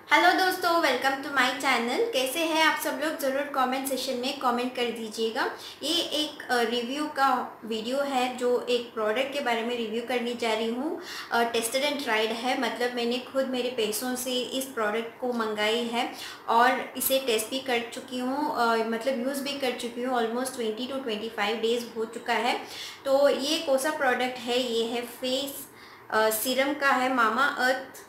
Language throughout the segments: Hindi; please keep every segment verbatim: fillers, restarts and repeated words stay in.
हेलो दोस्तों, वेलकम टू माय चैनल। कैसे हैं आप सब लोग? ज़रूर कमेंट सेशन में कमेंट कर दीजिएगा। ये एक रिव्यू का वीडियो है जो एक प्रोडक्ट के बारे में रिव्यू करने जा रही हूँ। टेस्टेड एंड ट्राइड है, मतलब मैंने खुद मेरे पैसों से इस प्रोडक्ट को मंगाई है और इसे टेस्ट भी कर चुकी हूँ, मतलब यूज़ भी कर चुकी हूँ। Almost twenty to twenty five days हो चुका है। तो ये कौन सा प्रोडक्ट है? ये है फेस सीरम का है, मामा अर्थ।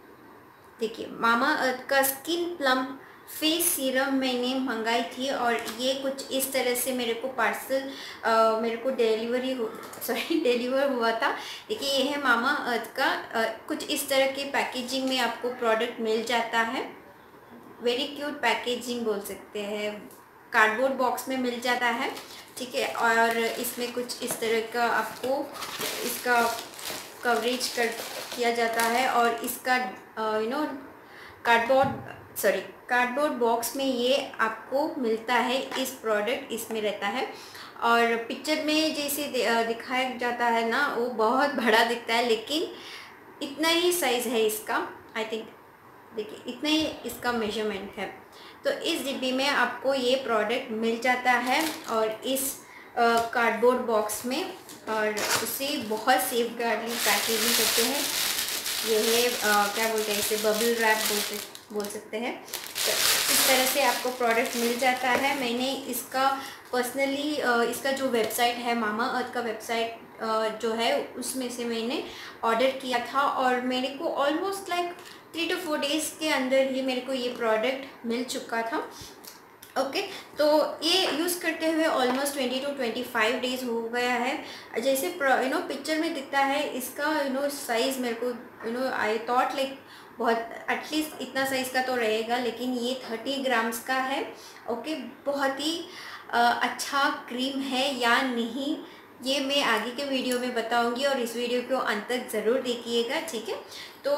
देखिए, मामा अर्थ का स्किन प्लम्प फेस सीरम मैंने मंगाई थी और ये कुछ इस तरह से मेरे को पार्सल मेरे को डिलीवरी हो सॉरी डिलीवर हुआ था। देखिए, ये है मामा अर्थ का। आ, कुछ इस तरह के पैकेजिंग में आपको प्रोडक्ट मिल जाता है। वेरी क्यूट पैकेजिंग बोल सकते हैं। कार्डबोर्ड बॉक्स में मिल जाता है, ठीक है। और इसमें कुछ इस तरह का आपको इसका कवरेज कर किया जाता है और इसका you know cardboard sorry cardboard box में ये आपको मिलता है। इस प्रोडक्ट इसमें रहता है और पिक्चर में जैसे दिखाया जाता है ना, वो बहुत बड़ा दिखता है, लेकिन इतना ही साइज़ है इसका। आई थिंक देखिए, इतना ही इसका मेजरमेंट है। तो इस डिब्बी में आपको ये प्रोडक्ट मिल जाता है और इस कार्डबोर्ड बॉक्स में, और उसे बहुत सेफ गार्डली पैकेजिंग करते हैं। ये है आ, क्या बोलते हैं इसे, बबल रैप बोलते बोल सकते हैं। तो इस तरह से आपको प्रोडक्ट मिल जाता है। मैंने इसका पर्सनली इसका जो वेबसाइट है, मामा अर्थ का वेबसाइट जो है, उसमें से मैंने ऑर्डर किया था और मेरे को almost like three to four days के अंदर ही मेरे को ये प्रोडक्ट मिल चुका था। ओके okay, तो ये यूज़ करते हुए almost twenty to twenty five days हो गया है। जैसे यू नो पिक्चर में दिखता है, इसका यू नो साइज़ मेरे को you know I thought like बहुत एटलीस्ट इतना साइज़ का तो रहेगा, लेकिन ये थर्टी ग्राम्स का है। ओके okay, बहुत ही आ, अच्छा क्रीम है या नहीं, ये मैं आगे के वीडियो में बताऊंगी और इस वीडियो को अंत तक ज़रूर देखिएगा, ठीक है। तो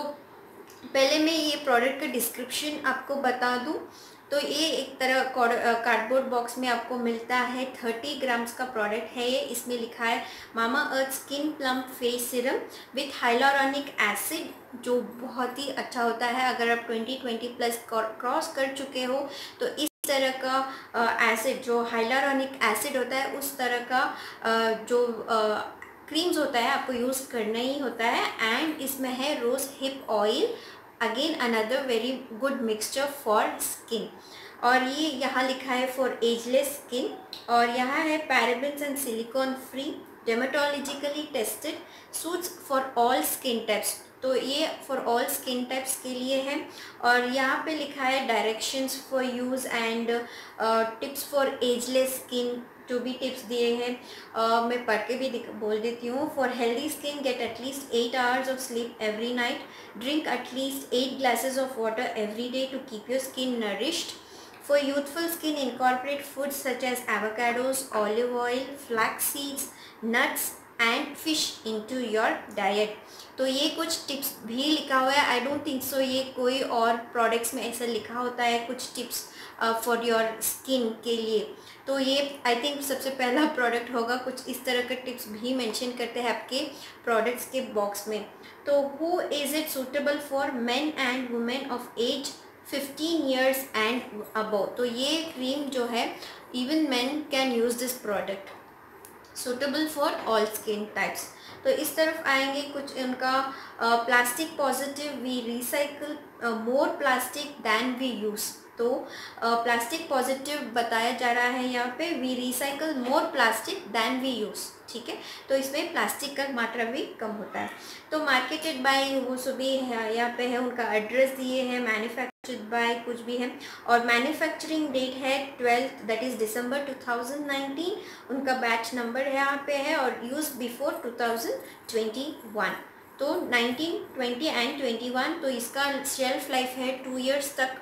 पहले मैं ये प्रोडक्ट का डिस्क्रिप्शन आपको बता दूं। तो ये एक तरह कार्डबोर्ड बॉक्स में आपको मिलता है। थर्टी ग्राम्स का प्रोडक्ट है ये। इसमें लिखा है Mamaearth skin plump face serum with hyaluronic acid, जो बहुत ही अच्छा होता है। अगर आप ट्वेंटी ट्वेंटी प्लस क्रॉस कर चुके हो तो इस तरह का एसिड, जो हाइलुरोनिक एसिड होता है, उस तरह का आ, जो क्रीम्स होता है आपको यूज़ करना ही होता है। एंड इसमें है rose hip oil, again another very good mixture for skin. और ये यहाँ लिखा है फॉर एजलेस स्किन, और यहाँ है parabens and silicone free, dermatologically tested, suits for all skin types. तो ये फॉर ऑल स्किन टाइप्स के लिए है। और यहाँ पे लिखा है directions for use and tips for ageless skin, जो भी टिप्स दिए हैं uh, मैं पढ़ के भी बोल देती हूँ। For healthy skin, get at least eight hours of sleep every night, drink at least eight glasses of water every day to keep your skin nourished. For youthful skin, incorporate foods such as avocados, olive oil, flax seeds, nuts and fish into your diet। तो ये कुछ टिप्स भी लिखा हुआ है। आई डोंट थिंक सो ये कोई और प्रोडक्ट्स में ऐसा लिखा होता है कुछ टिप्स फॉर योर स्किन के लिए। तो ये आई थिंक सबसे पहला प्रोडक्ट होगा। कुछ इस तरह के टिप्स भी मेंशन करते हैं आपके प्रोडक्ट्स के बॉक्स में। तो who is it suitable for men and women of age fifteen years and above. तो ये क्रीम जो है, even men can use this product, suitable for all skin types. तो इस तरफ आएंगे कुछ उनका plastic positive, we recycle more plastic than we use. तो प्लास्टिक uh, पॉजिटिव बताया जा रहा है यहाँ पे, we recycle more plastic than we use, ठीक है। तो इसमें प्लास्टिक का मात्रा भी कम होता है। तो मार्केटेड बाय वो सभी है, यहाँ पे है, उनका एड्रेस दिए है, मैन्युफैक्चर्ड बाय कुछ भी है, और मैन्युफैक्चरिंग डेट है twelfth that is December two thousand nineteen. उनका बैच नंबर यहाँ पे है और use before two thousand twenty one. तो nineteen, twenty and twenty one. तो इसका शेल्फ लाइफ है टू ईयर्स तक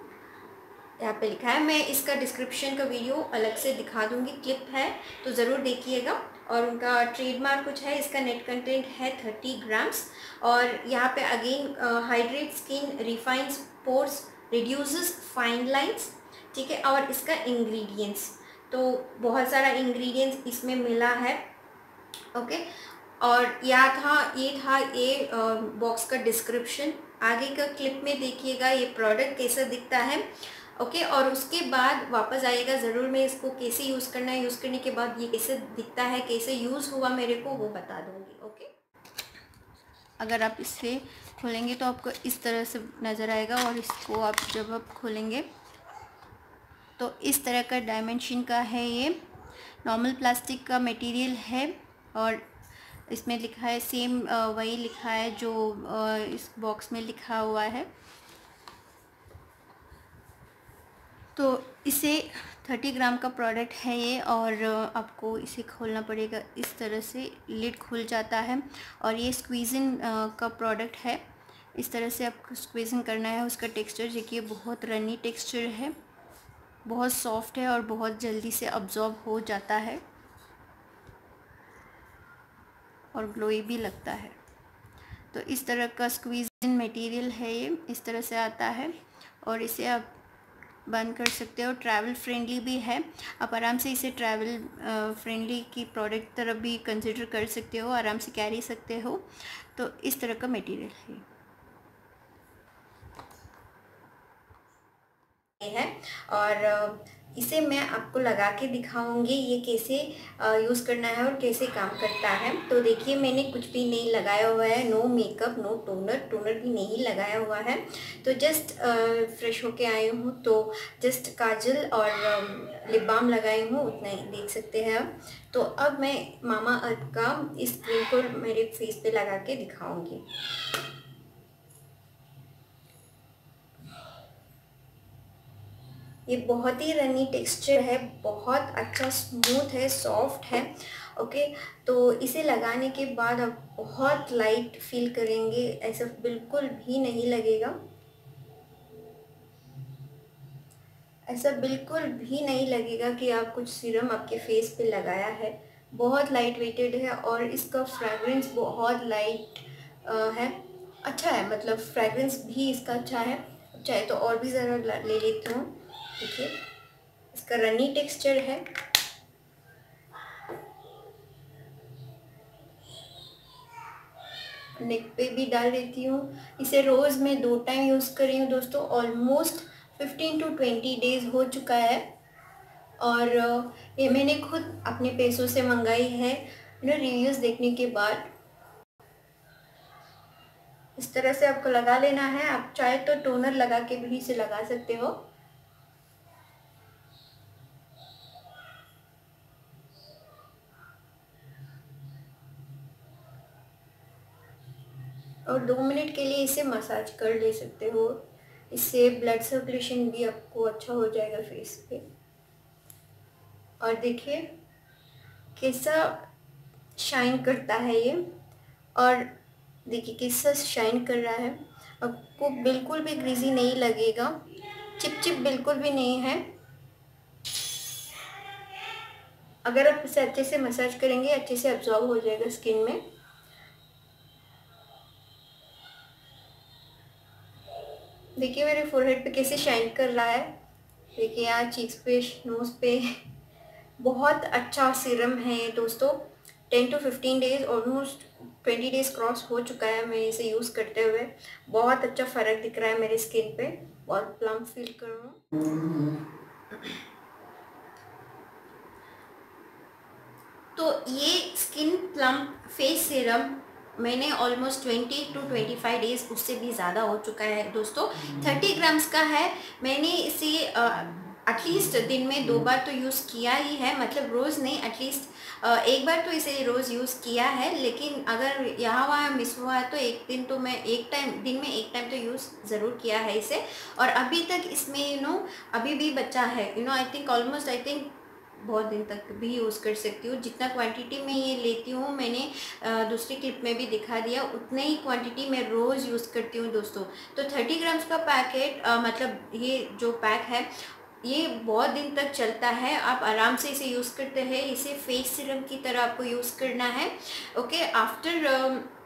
यहाँ पे लिखा है। मैं इसका डिस्क्रिप्शन का वीडियो अलग से दिखा दूंगी, क्लिप है तो ज़रूर देखिएगा। और उनका ट्रेडमार्क कुछ है। इसका नेट कंटेंट है थर्टी ग्राम्स। और यहाँ पे again hydrate skin, refines pores, reduces fine lines, ठीक है। और इसका इंग्रेडिएंट्स, तो बहुत सारा इंग्रेडिएंट्स इसमें मिला है, ओके। और यह था ये था ये बॉक्स का डिस्क्रिप्शन। आगे का क्लिप में देखिएगा ये प्रोडक्ट कैसा दिखता है। ओके okay, और उसके बाद वापस आइएगा ज़रूर, मैं इसको कैसे यूज़ करना है, यूज़ करने के बाद ये कैसे दिखता है, कैसे यूज़ हुआ मेरे को, वो बता दूँगी। Okay okay? अगर आप इसे खोलेंगे तो आपको इस तरह से नज़र आएगा, और इसको आप जब आप खोलेंगे तो इस तरह का डायमेंशन का है। ये नॉर्मल प्लास्टिक का मटेरियल है, और इसमें लिखा है सेम वही लिखा है जो इस बॉक्स में लिखा हुआ है। तो इसे तीस ग्राम का प्रोडक्ट है ये, और आपको इसे खोलना पड़ेगा। इस तरह से लिड खुल जाता है, और ये स्क्वीज़िंग का प्रोडक्ट है। इस तरह से आपको स्क्वीज़िंग करना है। उसका टेक्सचर देखिए बहुत रनी टेक्सचर है, बहुत सॉफ्ट है और बहुत जल्दी से अब्जॉर्ब हो जाता है और ग्लोई भी लगता है। तो इस तरह का स्क्वीज़िंग मटेरियल है ये, इस तरह से आता है, और इसे आप बंद कर सकते हो। ट्रैवल फ्रेंडली भी है, आप आराम से इसे ट्रैवल फ्रेंडली की प्रोडक्ट तरफ भी कंसिडर कर सकते हो, आराम से कैरी सकते हो। तो इस तरह का मटेरियल है है और इसे मैं आपको लगा के दिखाऊंगी ये कैसे यूज़ करना है और कैसे काम करता है। तो देखिए मैंने कुछ भी नहीं लगाया हुआ है, no makeup, no toner, toner भी नहीं लगाया हुआ है। तो जस्ट फ्रेश होके आई हूँ, तो जस्ट काजल और लिप बाम लगाई हूँ, उतना ही देख सकते हैं आप। तो अब मैं मामा अर्थ का इस क्रीम को मेरे फेस पे लगा के दिखाऊँगी। ये बहुत ही रनी टेक्सचर है, बहुत अच्छा स्मूथ है, सॉफ्ट है। ओके, तो इसे लगाने के बाद आप बहुत लाइट फील करेंगे, ऐसा बिल्कुल भी नहीं लगेगा, ऐसा बिल्कुल भी नहीं लगेगा कि आप कुछ सीरम आपके फेस पे लगाया है। बहुत लाइट वेटेड है, और इसका फ्रेगरेंस बहुत लाइट है, अच्छा है, मतलब फ्रेगरेंस भी इसका अच्छा है। चाहे तो और भी ज़रा ले लेती हूँ। देखिए इसका रनी टेक्सचर है, नेक पे भी डाल देती हूँ। इसे रोज़ मैं दो टाइम यूज़ कर रही हूँ दोस्तों, almost fifteen to twenty days हो चुका है, और ये मैंने खुद अपने पैसों से मंगाई है, यू नो, रिव्यूज़ देखने के बाद। इस तरह से आपको लगा लेना है। आप चाहे तो टोनर लगा के भी इसे लगा सकते हो। और दो मिनट के लिए इसे मसाज कर ले सकते हो, इससे ब्लड सर्कुलेशन भी आपको अच्छा हो जाएगा फेस पे। और देखिए कैसा शाइन करता है ये, और देखिए कैसा शाइन कर रहा है, आपको बिल्कुल भी ग्रीजी नहीं लगेगा, चिप चिप बिल्कुल भी नहीं है। अगर आप इसे अच्छे से मसाज करेंगे अच्छे से अब्जॉर्ब हो जाएगा स्किन में। देखिए मेरे फोरहेड पे कैसे शाइन कर रहा है, देखिए यहाँ चीक्स पे, नोज पे। बहुत अच्छा सीरम है ये दोस्तों। Ten to fifteen days, almost twenty days cross हो चुका है मैं इसे यूज़ करते हुए। बहुत अच्छा फ़र्क दिख रहा है मेरे स्किन पे, बहुत प्लम्प फील कर रहा हूँ। तो ये स्किन प्लम्प फेस सीरम मैंने almost twenty to twenty five days, उससे भी ज़्यादा हो चुका है दोस्तों। थर्टी ग्राम्स का है। मैंने इसे एटलीस्ट दिन में दो बार तो यूज़ किया ही है, मतलब रोज़ नहीं, एटलीस्ट एक बार तो इसे रोज़ यूज़ किया है। लेकिन अगर यहाँ वहाँ मिस हुआ है तो एक दिन तो मैं एक टाइम, दिन में एक टाइम तो यूज़ ज़रूर किया है इसे। और अभी तक इसमें यू नो अभी भी बचा है, you know I think almost I think बहुत दिन तक भी यूज़ कर सकती हूँ। जितना क्वांटिटी में ये लेती हूँ, मैंने दूसरी क्लिप में भी दिखा दिया, उतने ही क्वांटिटी मैं रोज़ यूज़ करती हूँ दोस्तों। तो थर्टी ग्राम्स का पैकेट, मतलब ये जो पैक है ये बहुत दिन तक चलता है, आप आराम से इसे यूज़ करते हैं। इसे फेस सीरम की तरह आपको यूज़ करना है। ओके, आफ्टर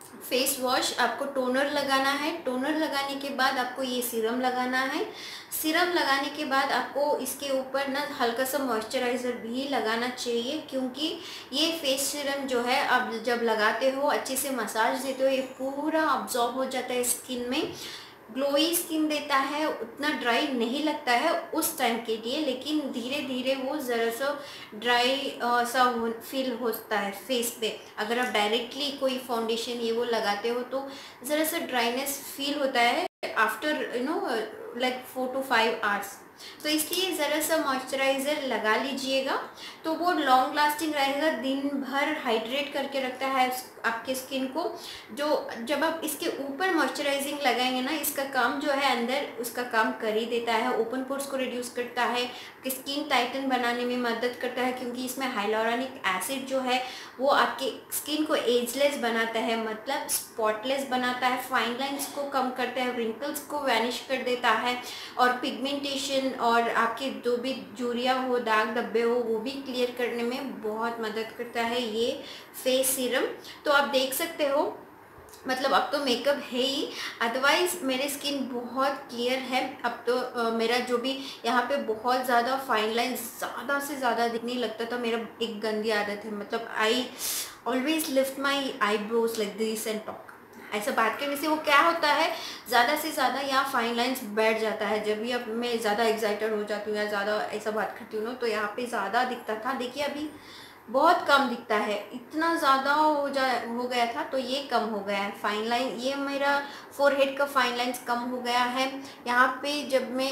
फेस वॉश, आपको टोनर लगाना है। टोनर लगाने के बाद आपको ये सीरम लगाना है। सीरम लगाने के बाद आपको इसके ऊपर ना हल्का सा मॉइस्चराइज़र भी लगाना चाहिए, क्योंकि ये फेस सीरम जो है आप जब लगाते हो, अच्छे से मसाज देते हो, ये पूरा अब्जॉर्ब हो जाता है स्किन में। ग्लोई स्किन देता है, उतना ड्राई नहीं लगता है उस टाइम के लिए, लेकिन धीरे धीरे वो ज़रा सा ड्राई सा हो, फील होता है फेस पे। अगर आप डायरेक्टली कोई फाउंडेशन ये वो लगाते हो तो ज़रा सा ड्राइनेस फील होता है after you know like four to five hours. तो इसलिए ज़रा सा मॉइस्चराइज़र लगा लीजिएगा, तो वो लॉन्ग लास्टिंग रहेगा, दिन भर हाइड्रेट करके रखता है आपके स्किन को। जो जब आप इसके ऊपर मॉइस्चराइजिंग लगाएंगे ना, इसका काम जो है अंदर उसका काम कर ही देता है। ओपन पोर्स को रिड्यूस करता है, आपकी स्किन टाइटन बनाने में मदद करता है, क्योंकि इसमें हाइलोरानिक एसिड जो है वो आपके स्किन को एजलेस बनाता है, मतलब स्पॉटलेस बनाता है, फाइन लाइंस को कम करता है, रिंकल्स को वैनिश कर देता है, और पिगमेंटेशन और आपके जो भी झुर्रियाँ हो, दाग धब्बे हो, वो भी क्लियर करने में बहुत मदद करता है ये फेस सीरम। तो आप देख सकते हो, मतलब अब तो मेकअप है ही, अदरवाइज़ मेरी स्किन बहुत क्लियर है। अब तो आ, मेरा जो भी यहाँ पे बहुत ज़्यादा फाइन लाइन ज़्यादा से ज़्यादा दिखने लगता था। मेरा एक गंदी आदत है, मतलब I always lift my eyebrows like this and talk. ऐसा बात करने से वो क्या होता है, ज़्यादा से ज़्यादा यहाँ फाइन लाइन्स बैठ जाता है। जब भी अब मैं ज़्यादा एक्साइटेड हो जाती हूँ या ज़्यादा ऐसा बात करती हूँ ना, तो यहाँ पे ज़्यादा दिखता था। देखिए अभी बहुत कम दिखता है, इतना ज़्यादा हो जा हो गया था, तो ये कम हो गया है फाइन लाइन। ये मेरा फोरहेड का फाइन लाइन्स कम हो गया है। यहाँ पे जब मैं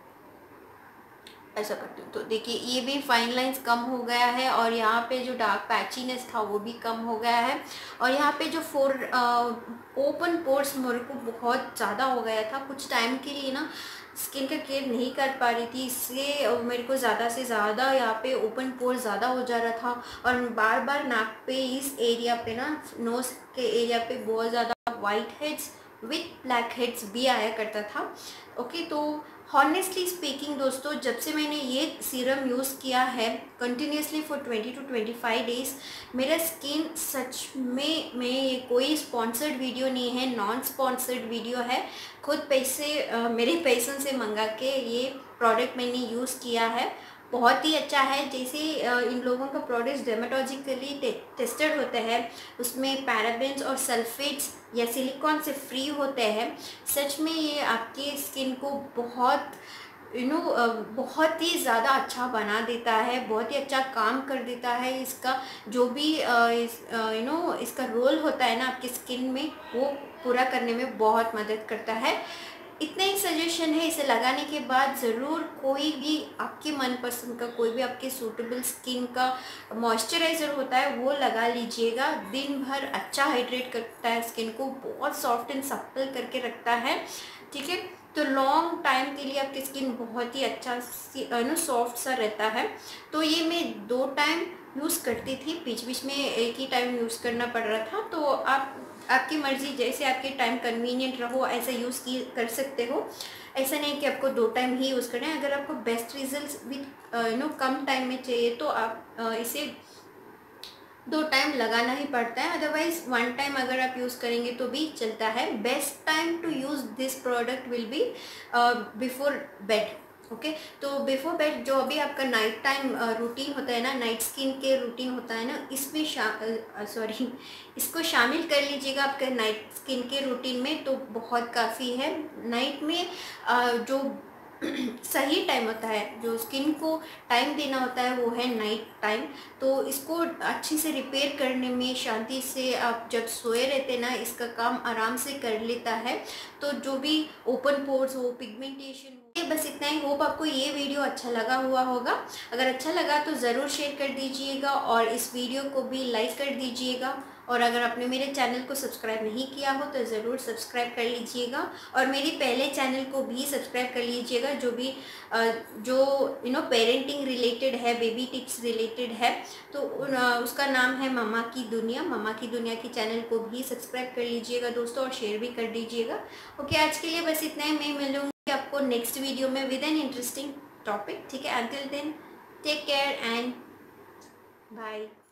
ऐसा करती हूँ तो देखिए ये भी फाइन लाइंस कम हो गया है, और यहाँ पे जो डार्क पैचीनेस था वो भी कम हो गया है। और यहाँ पे जो फोर ओपन पोर्स मेरे को बहुत ज़्यादा हो गया था, कुछ टाइम के लिए ना स्किन का केयर नहीं कर पा रही थी, इसलिए मेरे को ज़्यादा से ज़्यादा यहाँ पे ओपन पोर्स ज़्यादा हो जा रहा था, और बार बार नाक पे इस एरिया पे ना, नोज़ के एरिया पे बहुत ज़्यादा white heads with black heads भी आया करता था। ओके, तो हॉनेस्टली स्पीकिंग दोस्तों, जब से मैंने ये सीरम यूज़ किया है continuously for twenty to twenty five days, मेरा स्किन सच में, मैं ये कोई स्पॉन्सर्ड वीडियो नहीं है, नॉन स्पॉन्सर्ड वीडियो है, खुद पैसे आ, मेरे पैसों से मंगा के ये प्रोडक्ट मैंने यूज़ किया है। बहुत ही अच्छा है। जैसे इन लोगों का प्रोडक्ट्स डर्मेटोलॉजिकली टे, टेस्टेड होते हैं, उसमें पैराबेन्स और सल्फेट्स या सिलिकॉन से फ्री होते हैं। सच में ये आपके स्किन को बहुत यू नो बहुत ही ज़्यादा अच्छा बना देता है, बहुत ही अच्छा काम कर देता है। इसका जो भी यू नो इसका रोल होता है ना आपकी स्किन में, वो पूरा करने में बहुत मदद करता है। इतना ही सजेशन है, इसे लगाने के बाद ज़रूर कोई भी आपके मनपसंद का, कोई भी आपके सूटेबल स्किन का मॉइस्चराइज़र होता है वो लगा लीजिएगा। दिन भर अच्छा हाइड्रेट करता है स्किन को, बहुत सॉफ्ट एंड सप्पल करके रखता है। ठीक है, तो लॉन्ग टाइम के लिए आपकी स्किन बहुत ही अच्छा नो सॉफ्ट सा रहता है। तो ये मैं दो टाइम यूज़ करती थी, बीच बीच में एक ही टाइम यूज़ करना पड़ रहा था। तो आप आपकी मर्ज़ी, जैसे आपके टाइम कन्वीनियंट रहो ऐसा यूज़ की कर सकते हो। ऐसा नहीं कि आपको दो टाइम ही यूज़ करना है। अगर आपको best results with you know कम टाइम में चाहिए तो आप uh, इसे दो टाइम लगाना ही पड़ता है, अदरवाइज वन टाइम अगर आप यूज़ करेंगे तो भी चलता है। Best time to use this product will be before bed. Okay, तो बिफोर बेड जो अभी आपका नाइट टाइम रूटीन होता है ना, नाइट स्किन केयर रूटीन होता है ना, इसमें सॉरी इसको शामिल कर लीजिएगा आपके नाइट स्किन केयर रूटीन में, तो बहुत काफ़ी है। नाइट में uh, जो सही टाइम होता है, जो स्किन को टाइम देना होता है वो है नाइट टाइम। तो इसको अच्छे से रिपेयर करने में, शांति से आप जब सोए रहते ना, इसका काम आराम से कर लेता है। तो जो भी ओपन पोर्स हो, पिगमेंटेशन हो, बस इतना ही। होप आपको ये वीडियो अच्छा लगा हुआ होगा। अगर अच्छा लगा तो ज़रूर शेयर कर दीजिएगा और इस वीडियो को भी लाइक कर दीजिएगा। और अगर आपने मेरे चैनल को सब्सक्राइब नहीं किया हो तो ज़रूर सब्सक्राइब कर लीजिएगा, और मेरे पहले चैनल को भी सब्सक्राइब कर लीजिएगा, जो भी जो यू नो पेरेंटिंग रिलेटेड है, बेबी टिप्स रिलेटेड है, तो उसका नाम है मम्मा की दुनिया। मम्मा की दुनिया की चैनल को भी सब्सक्राइब कर लीजिएगा दोस्तों, और शेयर भी कर दीजिएगा। ओके, आज के लिए बस इतना ही। मैं मिलूँगी आपको नेक्स्ट वीडियो में विद एन इंटरेस्टिंग टॉपिक। ठीक है, until then take care and bye.